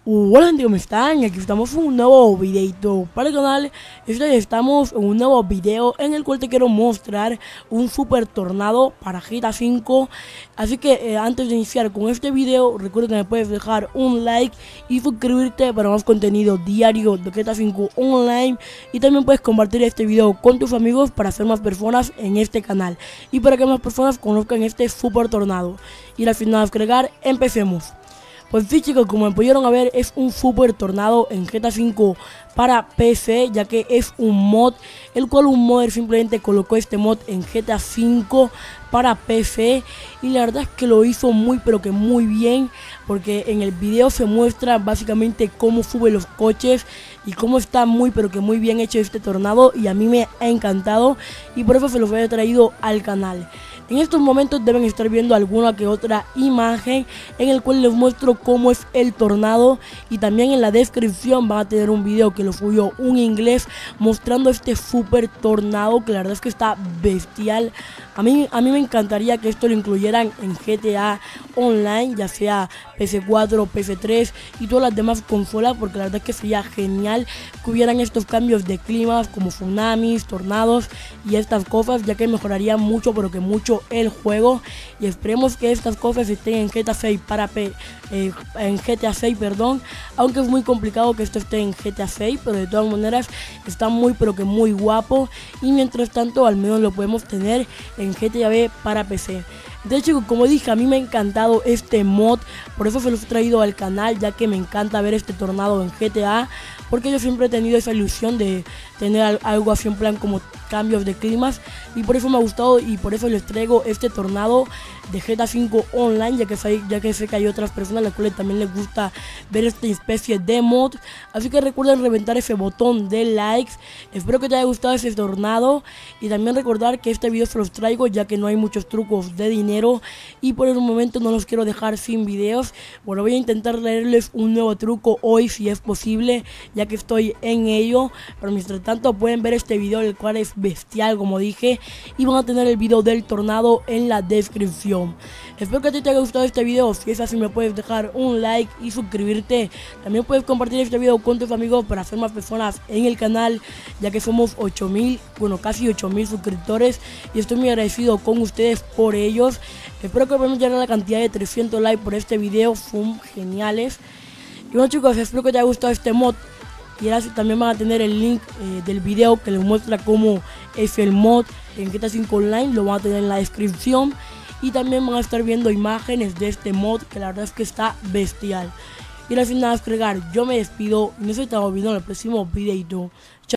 Hola gente, ¿cómo están? Aquí estamos en un nuevo videito para el canal. Estamos en un nuevo video en el cual te quiero mostrar un super tornado para GTA 5. Así que antes de iniciar con este video, recuerda que me puedes dejar un like y suscribirte para más contenido diario de GTA 5 online. Y también puedes compartir este video con tus amigos para hacer más personas en este canal y para que más personas conozcan este super tornado. Y al final de agregar, empecemos. Pues sí, chicos, como me pudieron ver, es un super tornado en GTA 5 para PC, ya que es un mod, el cual un modder simplemente colocó este mod en GTA 5 para PC, y la verdad es que lo hizo muy pero que muy bien, porque en el video se muestra básicamente cómo suben los coches y cómo está muy pero que muy bien hecho este tornado, y a mí me ha encantado y por eso se los he traído al canal. En estos momentos deben estar viendo alguna que otra imagen en el cual les muestro cómo es el tornado, y también en la descripción van a tener un video que lo subió un inglés mostrando este super tornado, que la verdad es que está bestial. A mí me encantaría que esto lo incluyeran en GTA Online, ya sea PS4, PS3 y todas las demás consolas, porque la verdad es que sería genial que hubieran estos cambios de climas como tsunamis, tornados y estas cosas, ya que mejoraría mucho pero que mucho el juego. Y esperemos que estas cosas estén en GTA 6 en GTA 6, perdón, aunque es muy complicado que esto esté en GTA 6, pero de todas maneras está muy pero que muy guapo, y mientras tanto al menos lo podemos tener en GTA V para PC. De hecho, como dije, a mí me ha encantado este mod, por eso se los he traído al canal, ya que me encanta ver este tornado en GTA, porque yo siempre he tenido esa ilusión de tener algo así en plan como cambios de climas, y por eso me ha gustado y por eso les traigo este tornado de GTA 5 Online, ya que sé que hay otras personas a las cuales también les gusta ver esta especie de mod. Así que recuerden reventar ese botón de likes. Espero que te haya gustado ese tornado, y también recordar que este video se los traigo ya que no hay muchos trucos de dinero y por el momento no los quiero dejar sin videos. Bueno, voy a intentar leerles un nuevo truco hoy si es posible, ya que estoy en ello, pero mientras tanto pueden ver este video, el cual es bestial como dije, y van a tener el video del tornado en la descripción. Espero que a ti te haya gustado este video. Si es así, me puedes dejar un like y suscribirte. También puedes compartir este video con tus amigos para hacer más personas en el canal, ya que somos 8000, bueno, casi 8000 suscriptores, y estoy muy agradecido con ustedes por ellos. Espero que podamos llegar a la cantidad de 300 likes por este video, son geniales. Y bueno, chicos, espero que te haya gustado este mod, y ahora también van a tener el link del video que les muestra cómo es el mod en GTA 5 Online, lo van a tener en la descripción, y también van a estar viendo imágenes de este mod, que la verdad es que está bestial. Y ahora sin nada más agregar, yo me despido y nos estamos viendo en el próximo videito.